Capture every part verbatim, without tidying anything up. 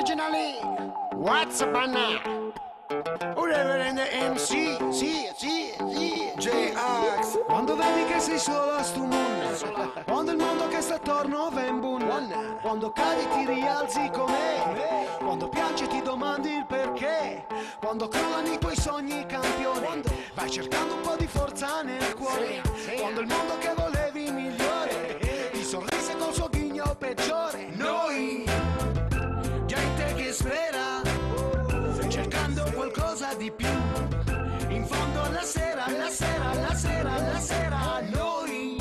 originally. What's up now? Reverend M C, sì, sì, sì. J-Ax. Quando vedi che sei solo a stu mondo, quando il mondo che sta attorno va in bunna, quando cadi ti rialzi com'è, quando piangi ti domandi il perché, quando crollano i tuoi sogni campione, vai cercando un po' di forza nel cuore, quando il mondo che volevi migliore ti sorrise col suo ghigno peggiore. Noi, gente che spera, cercando qualcosa di più, in fondo alla sera, alla sera, alla sera, alla sera, noi,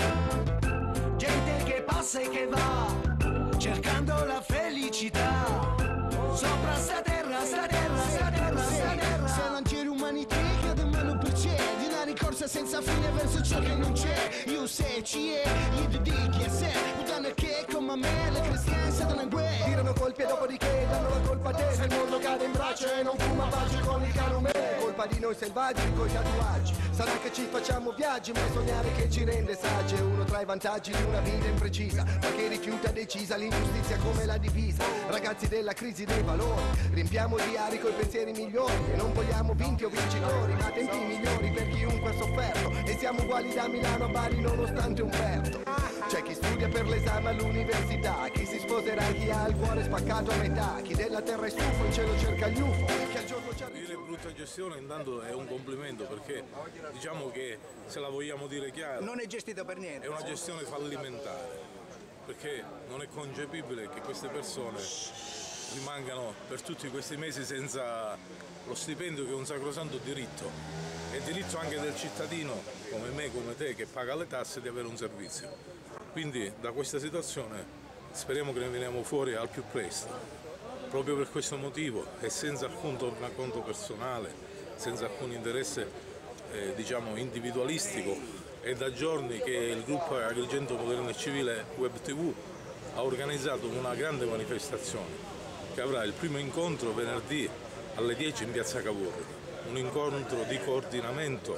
gente che passa e che va, cercando la felicità, sopra sta terra, sta terra, sta terra, sta terra. Se non c'è l'umanità che da me non procede, una ricorsa senza fine verso ciò che non c'è, io se ci è, gli dedichi a sé, puttana che come me, le cristiane stanno in guerra, tirano colpi e dopodiché danno la colpa a te, se il mondo cade in braccio e non fuma pace con il canome, colpa di noi selvaggi coi tatuaggi, sarà che ci facciamo viaggi, ma è sognare che ci rende saggi, è uno tra i vantaggi di una vita imprecisa, ma che rifiuta decisa l'ingiustizia come la divisa, ragazzi della crisi dei valori, riempiamo diari coi pensieri migliori, e non vogliamo vinti o vincitori, ma tempi migliori per chiunque ha sofferto, e siamo uguali da Milano a Bari nonostante Umberto, c'è chi studia per l'esame all'università, chi si sposerà, chi ha il cuore spaccato a metà, chi della terra è stufo in cielo cerca gli U F O, che al giorno c'ha... Dire brutta gestione intanto è un complimento, perché diciamo che, se la vogliamo dire chiara, Non è gestito per niente. è una gestione fallimentare, perché non è concepibile che queste persone rimangano per tutti questi mesi senza lo stipendio, che è un sacrosanto diritto, è diritto anche del cittadino come me, come te, che paga le tasse, di avere un servizio. Quindi da questa situazione speriamo che ne veniamo fuori al più presto. Proprio per questo motivo e senza alcun tornaconto personale, senza alcun interesse eh, diciamo individualistico, è da giorni che il gruppo Agrigento Moderno e Civile Web tivù ha organizzato una grande manifestazione che avrà il primo incontro venerdì alle dieci in piazza Cavour, un incontro di coordinamento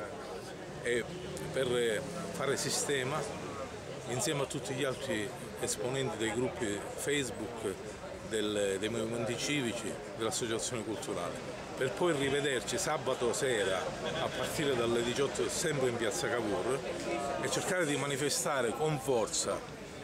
e per fare sistema insieme a tutti gli altri esponenti dei gruppi Facebook, del, dei movimenti civici, dell'associazione culturale, per poi rivederci sabato sera a partire dalle diciotto sempre in piazza Cavour e cercare di manifestare con forza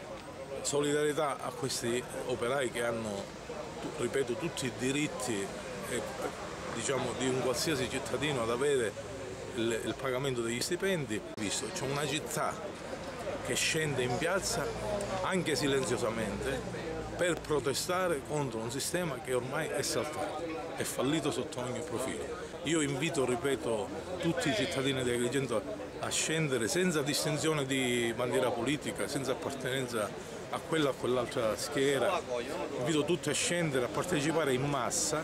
solidarietà a questi operai che hanno, ripeto, tutti i diritti eh, diciamo, di un qualsiasi cittadino ad avere il, il pagamento degli stipendi. Visto, c'è una città che scende in piazza anche silenziosamente per protestare contro un sistema che ormai è saltato, è fallito sotto ogni profilo. Io invito, ripeto, tutti i cittadini di Agrigento a scendere senza distinzione di bandiera politica, senza appartenenza a quella o a quell'altra schiera. Invito tutti a scendere, a partecipare in massa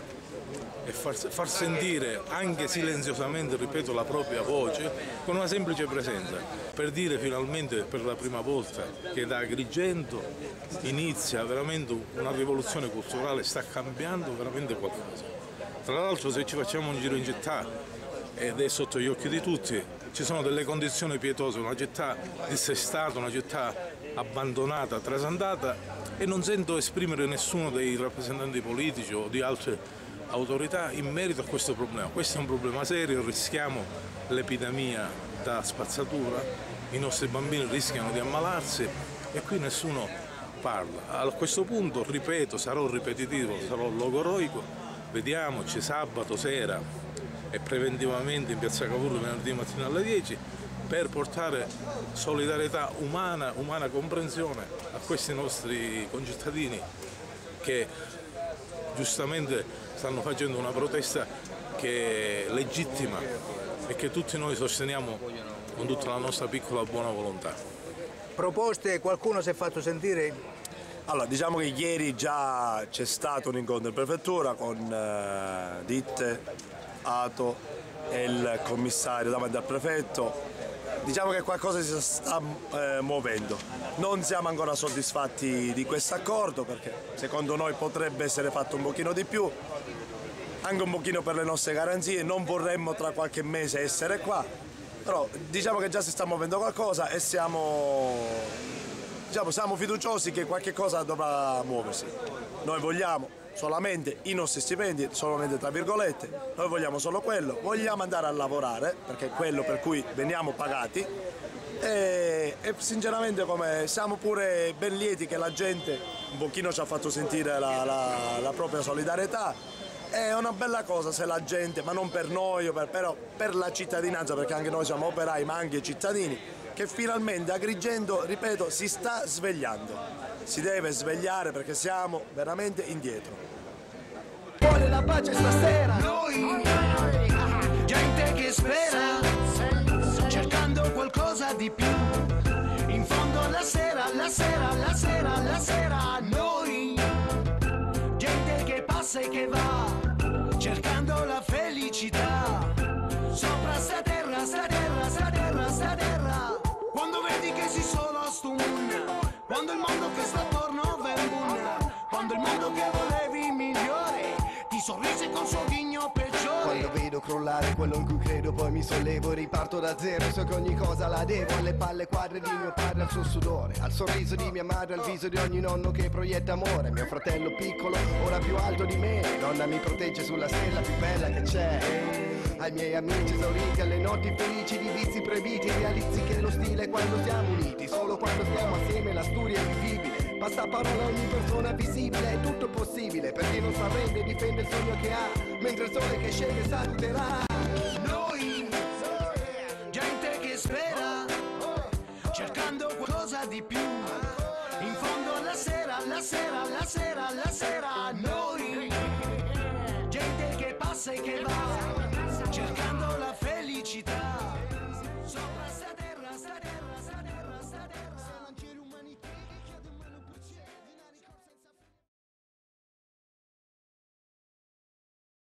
e far, far sentire anche silenziosamente, ripeto, la propria voce con una semplice presenza, per dire finalmente per la prima volta che da Agrigento inizia veramente una rivoluzione culturale, sta cambiando veramente qualcosa. Tra l'altro, se ci facciamo un giro in città, ed è sotto gli occhi di tutti, ci sono delle condizioni pietose, una città dissestata, una città abbandonata, trasandata, e non sento esprimere nessuno dei rappresentanti politici o di altre autorità in merito a questo problema. Questo è un problema serio, rischiamo l'epidemia da spazzatura, i nostri bambini rischiano di ammalarsi e qui nessuno parla. A questo punto, ripeto, sarò ripetitivo, sarò logoroico, vediamoci sabato sera e preventivamente in piazza Cavour venerdì mattina alle dieci per portare solidarietà umana, umana comprensione a questi nostri concittadini che giustamente stanno facendo una protesta che è legittima e che tutti noi sosteniamo con tutta la nostra piccola buona volontà. Proposte, qualcuno si è fatto sentire? Allora, diciamo che ieri già c'è stato un incontro in prefettura con eh, Ditte, Ato e il commissario davanti al prefetto. Diciamo che qualcosa si sta eh, muovendo. Non siamo ancora soddisfatti di questo accordo perché secondo noi potrebbe essere fatto un pochino di più, anche un pochino per le nostre garanzie. Non vorremmo tra qualche mese essere qua, però diciamo che già si sta muovendo qualcosa e siamo, diciamo, siamo fiduciosi che qualche cosa dovrà muoversi. Noi vogliamo solamente i nostri stipendi, solamente tra virgolette, noi vogliamo solo quello, vogliamo andare a lavorare, perché è quello per cui veniamo pagati, e, e sinceramente come siamo pure ben lieti che la gente un pochino ci ha fatto sentire la, la, la propria solidarietà. È una bella cosa se la gente, ma non per noi, per, però per la cittadinanza, perché anche noi siamo operai ma anche cittadini, che finalmente Agrigento, ripeto, si sta svegliando. Si deve svegliare perché siamo veramente indietro. Vuole la pace stasera, noi, gente che spera, cercando qualcosa di più. In fondo alla sera, la sera, la sera, la sera, noi, gente che passa e che va, cercando la felicità. Sopra sta terra, sta terra, sta terra, sta terra. Quando vedi che si sola stu mondo, quando il mondo che sta attorno va in bunda, quando il mondo che volevi migliore ti sorrise col suo ghigno peggiore. Quando vedo crollare quello in cui credo, poi mi sollevo e riparto da zero. So che ogni cosa la devo alle palle quadre di mio padre, al suo sudore, al sorriso di mia madre, al viso di ogni nonno che proietta amore. Mio fratello piccolo, ora più alto di me, donna mi protegge sulla stella più bella che c'è. Ai miei amici esauriti, alle notti felici di vizi proibiti, realizzi che lo stile è quando siamo uniti, solo quando stiamo assieme la storia è vivibile. Basta parola a ogni persona visibile, è tutto possibile, per chi non si arrende difende il sogno che ha, mentre il sole che scende saluterà. Noi, gente che spera, cercando qualcosa di più. In fondo alla sera, la sera, la sera, la sera, noi, gente che passa e che va,